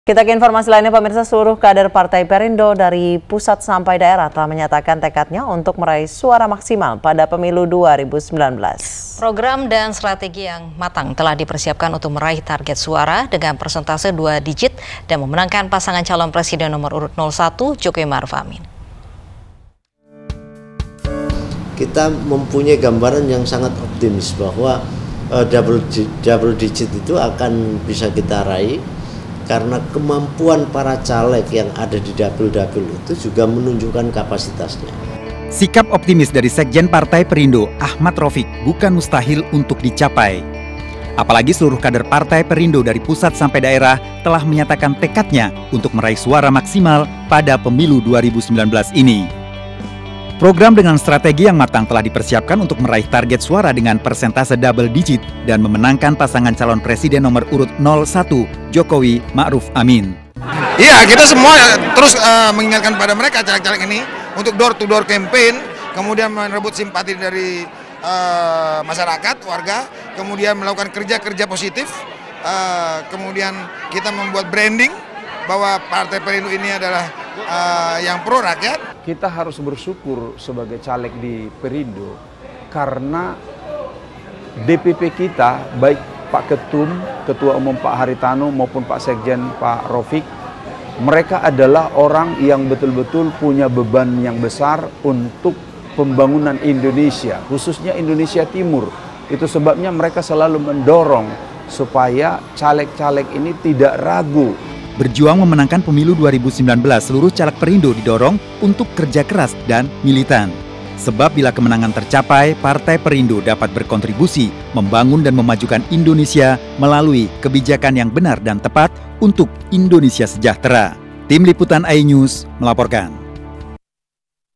Kita ke informasi lainnya, pemirsa. Seluruh kader Partai Perindo dari pusat sampai daerah telah menyatakan tekadnya untuk meraih suara maksimal pada pemilu 2019. Program dan strategi yang matang telah dipersiapkan untuk meraih target suara dengan persentase 2 digit dan memenangkan pasangan calon presiden nomor urut 01 Jokowi Ma'ruf Amin. Kita mempunyai gambaran yang sangat optimis bahwa double digit itu akan bisa kita raih. Karena kemampuan para caleg yang ada di dapil-dapil itu juga menunjukkan kapasitasnya. Sikap optimis dari Sekjen Partai Perindo, Ahmad Raufik, bukan mustahil untuk dicapai. Apalagi seluruh kader Partai Perindo dari pusat sampai daerah telah menyatakan tekadnya untuk meraih suara maksimal pada pemilu 2019 ini. Program dengan strategi yang matang telah dipersiapkan untuk meraih target suara dengan persentase double digit dan memenangkan pasangan calon presiden nomor urut 01 Jokowi Ma'ruf Amin. Iya, kita semua terus mengingatkan pada mereka caleg-caleg ini untuk door-to-door campaign, kemudian merebut simpati dari masyarakat, warga, kemudian melakukan kerja-kerja positif, kemudian kita membuat branding bahwa Partai Perindo ini adalah yang pro rakyat. Kita harus bersyukur sebagai caleg di Perindo karena DPP kita, baik Pak Ketum, Ketua Umum Pak Haritanu maupun Pak Sekjen Pak Raufik, mereka adalah orang yang betul-betul punya beban yang besar untuk pembangunan Indonesia, khususnya Indonesia Timur. Itu sebabnya mereka selalu mendorong supaya caleg-caleg ini tidak ragu. Berjuang memenangkan pemilu 2019, seluruh caleg Perindo didorong untuk kerja keras dan militan. Sebab bila kemenangan tercapai, Partai Perindo dapat berkontribusi membangun dan memajukan Indonesia melalui kebijakan yang benar dan tepat untuk Indonesia sejahtera. Tim Liputan iNews melaporkan.